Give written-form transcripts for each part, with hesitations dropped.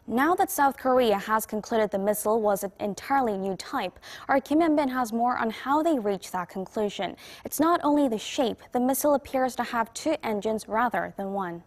Now that South Korea has concluded the missile was an entirely new type, our Kim Hyun-bin has more on how they reached that conclusion. It's not only the shape, the missile appears to have two engines rather than one.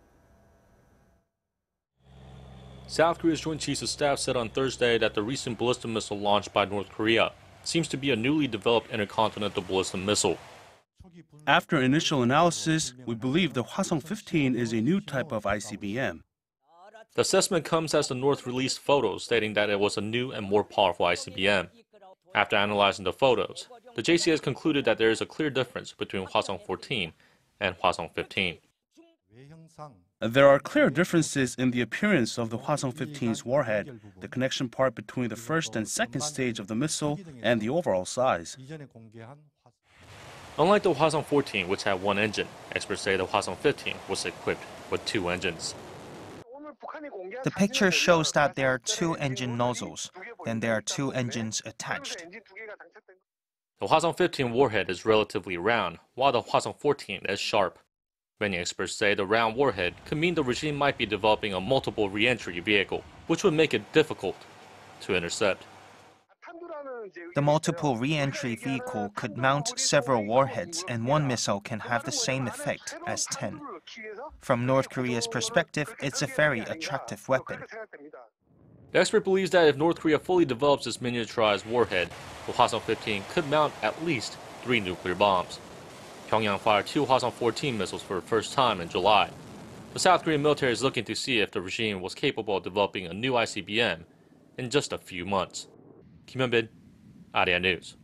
South Korea's Joint Chiefs of Staff said on Thursday that the recent ballistic missile launched by North Korea seems to be a newly developed intercontinental ballistic missile. After initial analysis, we believe the Hwasong-15 is a new type of ICBM. The assessment comes as the North released photos stating that it was a new and more powerful ICBM. After analyzing the photos, the JCS concluded that there is a clear difference between Hwasong-14 and Hwasong-15. There are clear differences in the appearance of the Hwasong-15's warhead, the connection part between the first and second stage of the missile, and the overall size. Unlike the Hwasong-14, which had one engine, experts say the Hwasong-15 was equipped with two engines. The picture shows that there are two engine nozzles, then there are two engines attached. The Hwasong-15 warhead is relatively round, while the Hwasong-14 is sharp. Many experts say the round warhead could mean the regime might be developing a multiple re-entry vehicle, which would make it difficult to intercept. The multiple re-entry vehicle could mount several warheads, and one missile can have the same effect as 10. From North Korea's perspective, it's a very attractive weapon. The expert believes that if North Korea fully develops its miniaturized warhead, the Hwasong-15 could mount at least 3 nuclear bombs. Pyongyang fired 2 Hwasong-14 missiles for the first time in July. The South Korean military is looking to see if the regime was capable of developing a new ICBM in just a few months. Kim Hyun-bin, Arirang News.